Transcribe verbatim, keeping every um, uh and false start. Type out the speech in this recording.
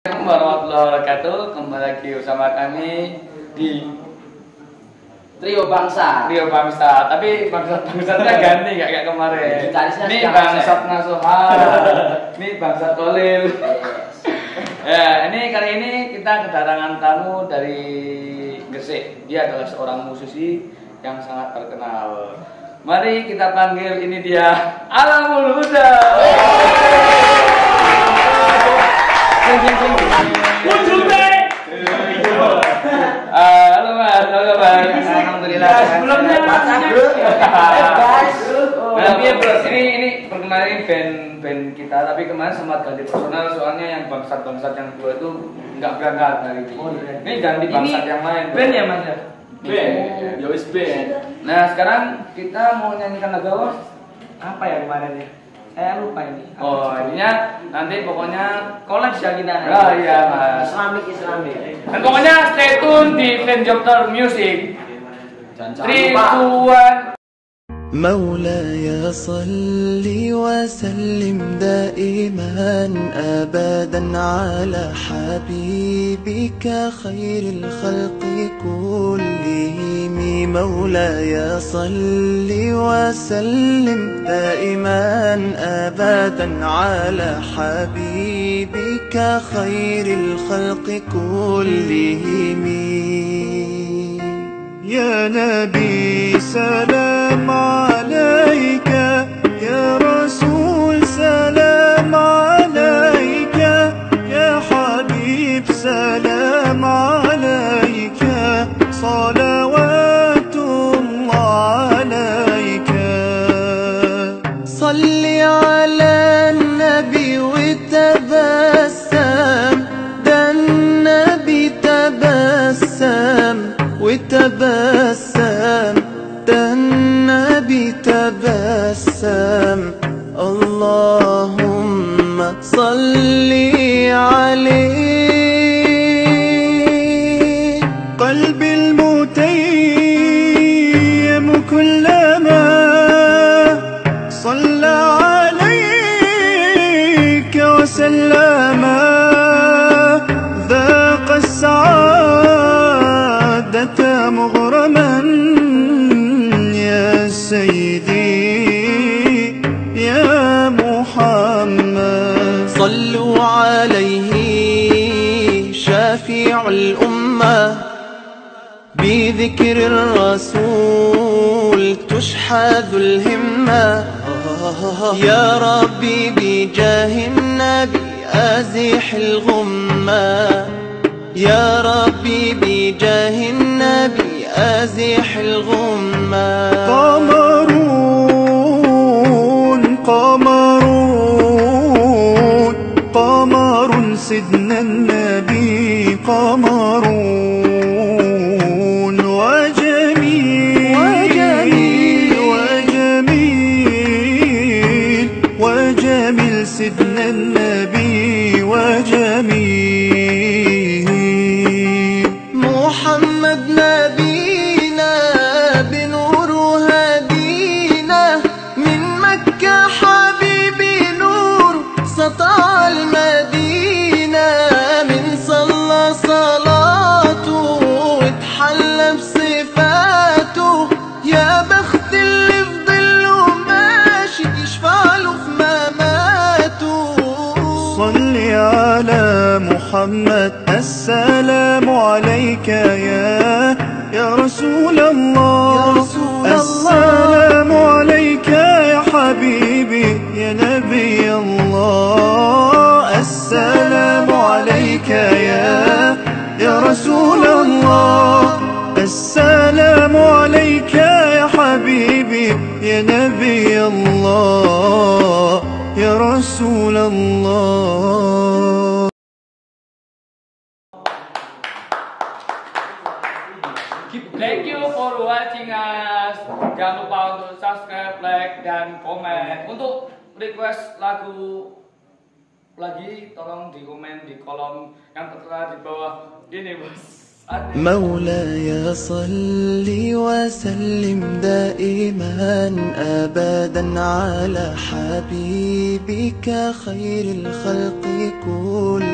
Assalamualaikum warahmatullahi wabarakatuh. Kembali lagi bersama kami di Trio Bangsa. Trio Bangsa. Tapi bangsat-bangsatnya ganti nggak kayak kemarin. Ini bangsat Nasuhan. Ini bangsat Kolil. Ya, ini kali ini kita kedatangan tamu dari Gresik. Dia adalah seorang musisi yang sangat terkenal. Mari kita panggil, ini dia Alamul Huda. Halo Mas, halo Mas. Alhamdulillah. Sebelumnya guys. Nah, bro, ini ini perkenalin band-band kita, tapi kemarin sempat ganti personal soalnya yang bangsat-bangsat yang dua itu nggak berangkat hari ini. Ini ganti bangsat yang lain. Band ya Mas ya? Band. Ya wis band. Nah, sekarang kita mau nyanyikan lagu Apa ya kemarin ya? Saya lupa ini. oh, ininya nanti pokoknya Collab ya kita. Oh iya Mas. Islamik Islamik. Dan pokoknya stay tune di Venjokter Music. Jangan three, lupa. two, one. مولاي صل وسلم دائما أبدا على حبيبك خير الخلق كلهم مولاي صل وسلم دائما أبدا على حبيبك خير الخلق كلهم يا نبي سلام عليك يا رسول سلام عليك يا حبيب سلام عليك صلوات الله عليك صل على النبي وتبسم ده النبي تبسم وتبسم ده النبي تبسم اللهم صل عليه قلبي المتيم كلما صلى عليك وسلم ذاق السعادة مغرما يا سيدي يا محمد صلوا عليه شافع الأمة بذكر الرسول تشحذ الهمة يا ربي بجاه النبي أزح الغمة يا ربي بجاه النبي أزح الغمة قمرون قمرون قمر سيدنا النبي قمرون وجميل وجميل وجميل وجميل سيدنا النبي وجميل محمد نبينا بنور هدينا من مكة حبيبي نور سطع المدينة من صلى صلاته واتحلى بصفاته يا بخت اللي في ظله ماشي يشفع له في مماته صل على محمد السلام عليك يا يا رسول الله يا رسول السلام عليك يا حبيبي يا نبي الله السلام عليك يا يا رسول الله السلام عليك يا حبيبي يا نبي الله يا رسول الله. Thank you for watching us. Jangan lupa untuk subscribe, like, dan komen. Untuk request lagu lagi, tolong di komen di kolom yang tertera di bawah ini, bos. مولاي صل وسلم دائما أبدا على حبيبك خير الخلق كلهم